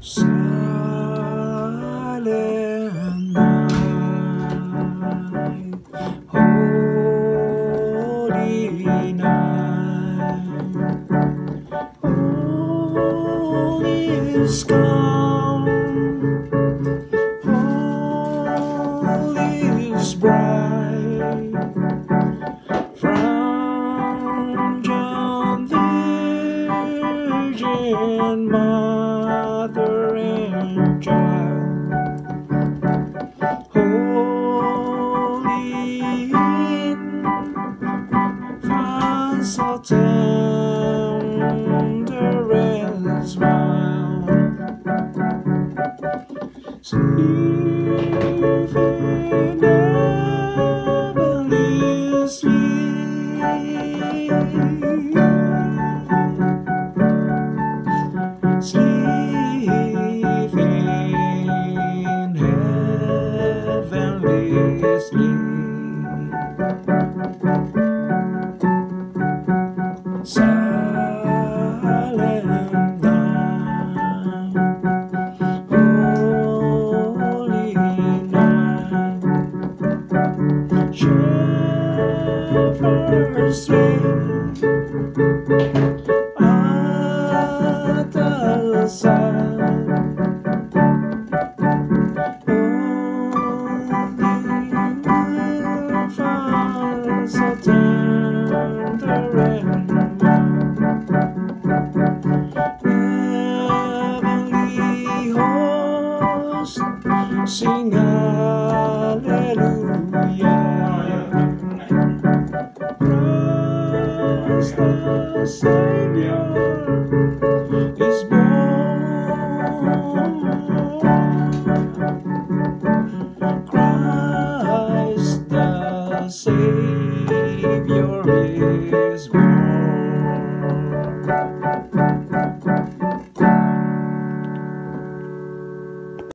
Silent night, holy night, all is calm, all is bright, from John Virgin Mother and Child, holy infant, so tender and mild, sleep in heavenly sleep. Sleep in heavenly sleep. Silent night, holy night, shepherds sleep at the side, infant, so tender and heavenly host sing hallelujah. Christ the Savior is born. Christ the Savior is born.